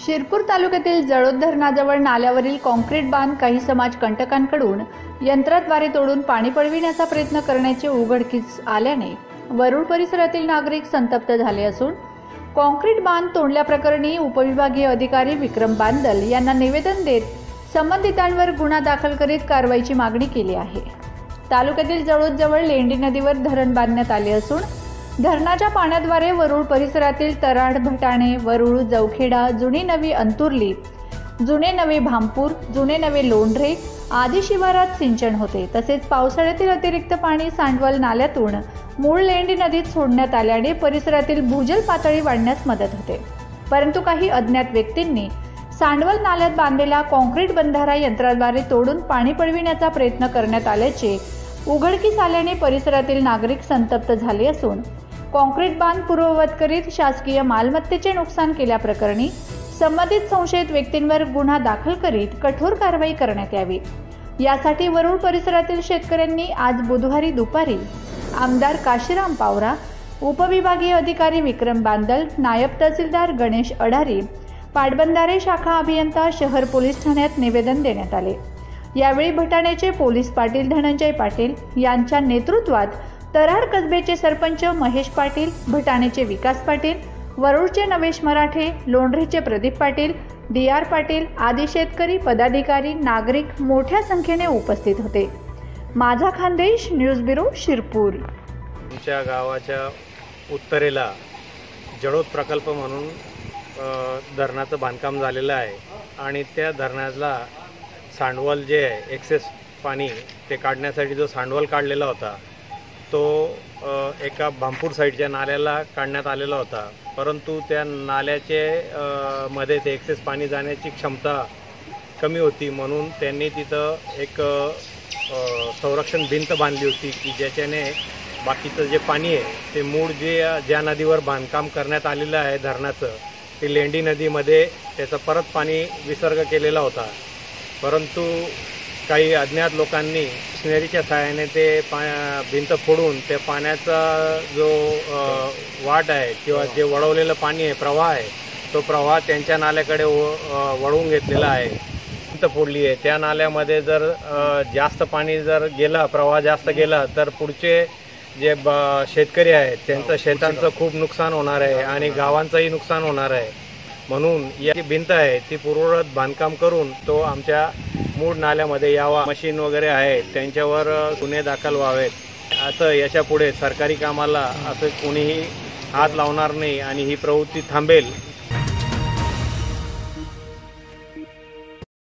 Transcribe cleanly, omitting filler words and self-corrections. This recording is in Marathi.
शिरपूर तालुक्यातील जळोद धरणाजवळ नाल्यावरील कॉन्क्रीट बांध काही समाजकंटकांकडून यंत्राद्वारे तोडून पाणी पळविण्याचा प्रयत्न करण्याचे उघडकीस आल्याने वरुड परिसरातील नागरिक संतप्त झाले असून कॉन्क्रीट बांध तोडल्याप्रकरणी उपविभागीय अधिकारी विक्रम बांदल यांना निवेदन देत संबंधितांवर गुन्हा दाखल करीत कारवाईची मागणी केली आहे। तालुक्यातील जळोदजवळ लेंडी नदीवर धरण बांधण्यात आले असून धरणाच्या पाण्याद्वारे वरुड परिसरातील तराड, भटाणे, वरुड, जवखेडा, जुनी नवी अंतुर्ली, जुने नवे भामपूर, जुने नवे लोंढरे आदी शिवारात सिंचन होते। तसेच पावसाळ्यातील अतिरिक्त पाणी सांडवल नाल्यातून मूळ लेंडी नदीत सोडण्यात आल्याने परिसरातील भूजल पातळी वाढण्यास मदत होते। परंतु काही अज्ञात व्यक्तींनी सांडवल नाल्यात बांधलेला कॉन्क्रीट बंधारा यंत्राद्वारे तोडून पाणी पळविण्याचा प्रयत्न करण्यात आल्याचे उघडकीस आल्याने परिसरातील नागरिक संतप्त झाले असून कॉन्क्रीट बांध पूर्ववत करीत शासकीय मालमत्तेचे नुकसान केल्याप्रकरणी संबंधित संशयित व्यक्तींवर गुन्हा दाखल करीत कठोर कारवाई करण्यात यावी। यासाठी वरुड परिसरातील शेतकऱ्यांनी आज बुधवारी दुपारी आमदार काशीराम पावरा, उपविभागीय अधिकारी विक्रम बांदल, नायब तहसीलदार गणेश अडारी, पाटबंधारे शाखा अभियंता शहर पोलीस ठाण्यात निवेदन देण्यात आले। यावेळी भटाण्याचे पोलीस पाटील धनंजय पाटील यांच्या नेतृत्वात तराड कसबेचे सरपंच महेश पाटील, भटाण्याचे विकास पाटील, वरुडचे नवेश मराठे, लोंढरेचे प्रदीप पाटील, डी.आर. पाटील आदी शेतकरी, पदाधिकारी, नागरिक मोठ्या संख्येने उपस्थित होते। माझा खानदेश न्यूज ब्युरो शिरपूर। आमच्या गावाच्या उत्तरेला जळोद प्रकल्प म्हणून धरणाचं बांधकाम झालेलं आहे आणि त्या धरणाला सांडवल जे आहे एक्सेस पाणी ते काढण्यासाठी जो सांडवल काढलेला होता तो एका भामपूर साईडच्या नाल्याला काढण्यात आलेला होता, परंतु त्या नाल्याचे मध्ये ते एक्सेस पाणी जाण्याची क्षमता कमी होती म्हणून त्यांनी तिथं एक संरक्षण भिंत बांधली होती की ज्याच्याने बाकीचं जे पाणी आहे ते मूळ ज्या नदीवर बांधकाम करण्यात आलेलं आहे धरणाचं ते लेंडी नदीमध्ये त्याचं परत पाणी विसर्ग केलेला होता। परंतु काही अज्ञात लोकांनी स्नेरीच्या सहाय्याने ते भिंत फोडून त्या पाण्याचा जो वाट आहे किंवा जे वळवलेलं पाणी आहे, प्रवाह आहे, तो प्रवाह त्यांच्या नाल्याकडे वळवून घेतलेला आहे। भिंत फोडली आहे त्या नाल्यामध्ये जर जास्त पाणी जर गेला, प्रवाह जास्त गेला तर पुढचे जे शेतकरी आहेत त्यांचं शेतांचं खूप नुकसान होणार आहे आणि गावांचंही नुकसान होणार आहे। म्हणून या भिंत आहे ती पूर्ववत बांधकाम करून तो आमच्या मूळ नाल्यामध्ये यावा। मशीन वगैरे आहेत त्यांच्यावर गुन्हे दाखल व्हावेत, असं याच्यापुढे सरकारी कामाला असं कोणीही हात लावणार नाही आणि ही प्रवृत्ती थांबेल